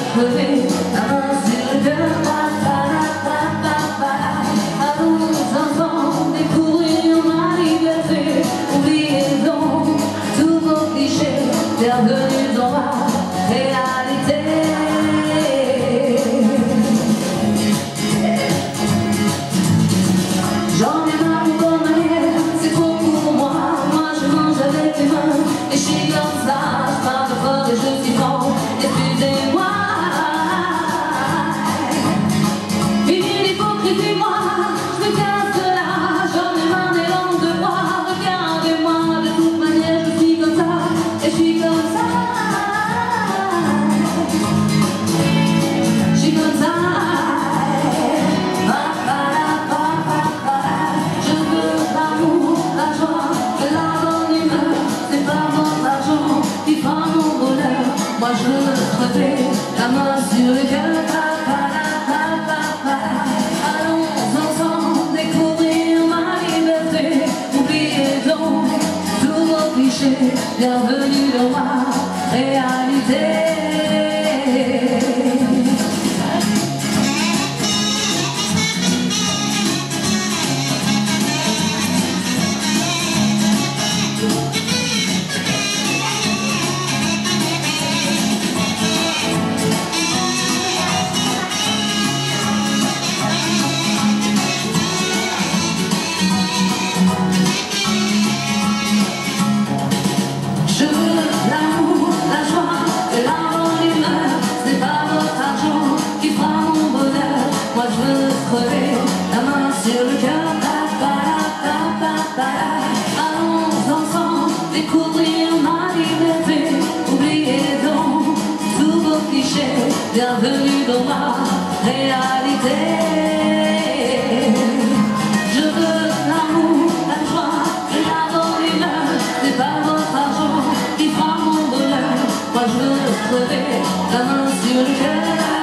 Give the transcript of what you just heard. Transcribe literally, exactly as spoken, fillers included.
crever, la main sur le cœur. Allons enfants, découvrir ma liberté. Oubliez donc tous vos clichés, bienvenue dans ma réalité. J'en ai marre de vos manières, c'est trop pour moi. Moi je mange avec les mains, et je suis comme ça. Je parle fort et je suis franc, excusez-moi. Fini l'hypocrisie, moi, je me casse là. J'en ai marre des langues de bois. Regardez-moi, de toute manière je suis comme ça, et je suis comme ça. Je suis comme ça. Moi je veux crever, la main sur le cœur. Allons ensemble découvrir ma liberté. Oubliez donc tous vos clichés, bienvenue dans ma réalité. Je veux l'amour, la joie, et l'argent, l'humeur. C'est pas votre argent qui fera mon bonheur. Moi je veux crever, la main sur le cœur. Allons ensemble découvrir ma liberté. Oubliez donc tous vos clichés, bienvenue dans ma réalité. Je veux l'amour, la joie, et l'argent, l'humeur. C'est pas votre argent qui fera mon bonheur. Moi je veux crever, la main sur le cœur.